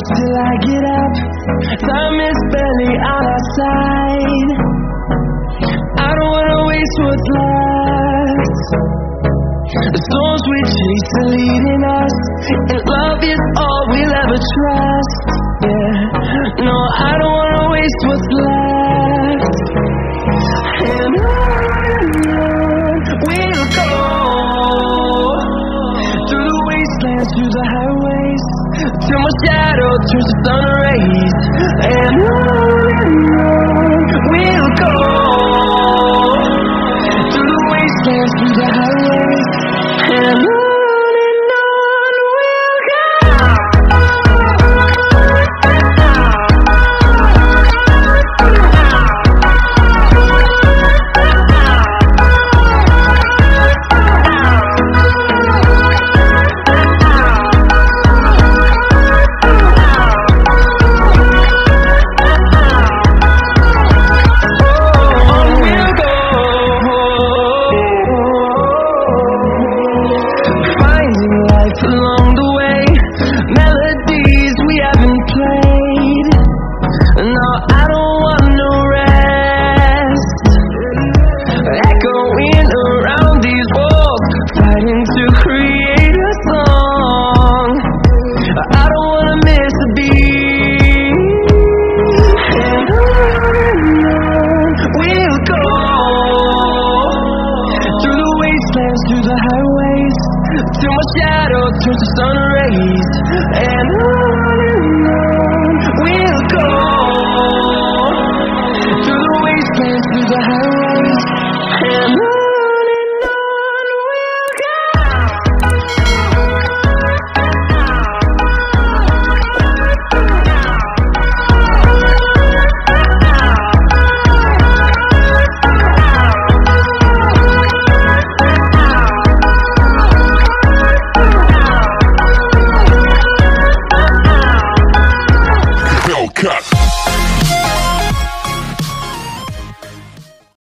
till I get up. Time is barely on our side. I don't wanna waste what's left. The storms we chase are leading us, and love is all we'll ever trust. Yeah, no, I don't wanna waste what's left. And on we'll go, through the wastelands, through the highways, till my shadow turns to sun rays. And on we'll go, through the wastelands, through the highways, and on we'll go. Along the way, melodies we haven't played. No, I don't want no rest. Echoing around these walls, fighting to create a song. I don't wanna miss a beat. And on we'll go, through the wastelands, through the highways, till my shadow turns to sun rays. And on we'll go, through the wastelands, through the highways, and on we'll go. Cut.